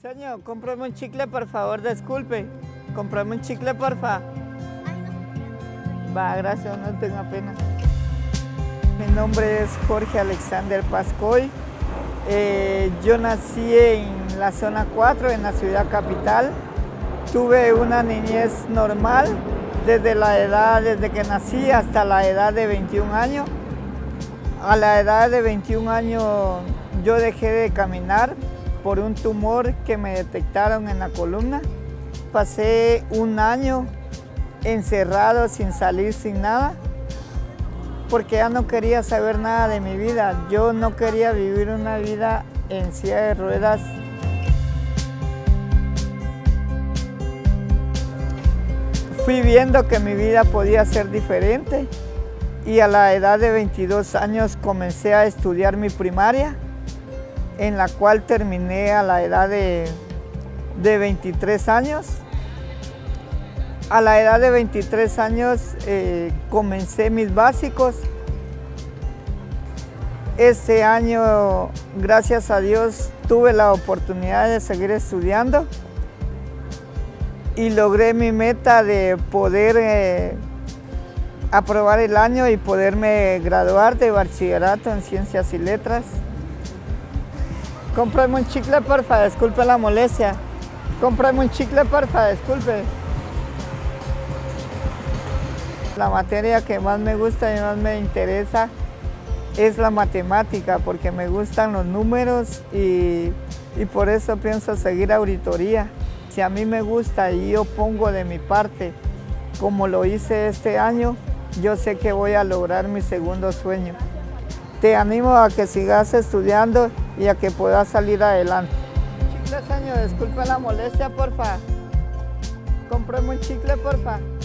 Señor, cómprame un chicle, por favor, disculpe. Cómprame un chicle, porfa. Va, gracias, no tenga pena. Mi nombre es Jorge Alexander Pascoy. Yo nací en la zona 4, en la ciudad capital. Tuve una niñez normal desde que nací hasta la edad de 21 años. A la edad de 21 años yo dejé de caminar por un tumor que me detectaron en la columna. Pasé un año encerrado, sin salir, sin nada, porque ya no quería saber nada de mi vida. Yo no quería vivir una vida en silla de ruedas. Fui viendo que mi vida podía ser diferente y a la edad de 22 años comencé a estudiar mi primaria, en la cual terminé a la edad de 23 años. A la edad de 23 años comencé mis básicos. Este año, gracias a Dios, tuve la oportunidad de seguir estudiando y logré mi meta de poder aprobar el año y poderme graduar de bachillerato en Ciencias y Letras. Cómprame un chicle, porfa, disculpe la molestia. Cómprame un chicle, porfa, disculpe. La materia que más me gusta y más me interesa es la matemática, porque me gustan los números y por eso pienso seguir auditoría. Si a mí me gusta y yo pongo de mi parte, como lo hice este año, yo sé que voy a lograr mi segundo sueño. Te animo a que sigas estudiando y a que puedas salir adelante. Chicle, señor, disculpe la molestia, porfa. Cómprame un chicle, porfa.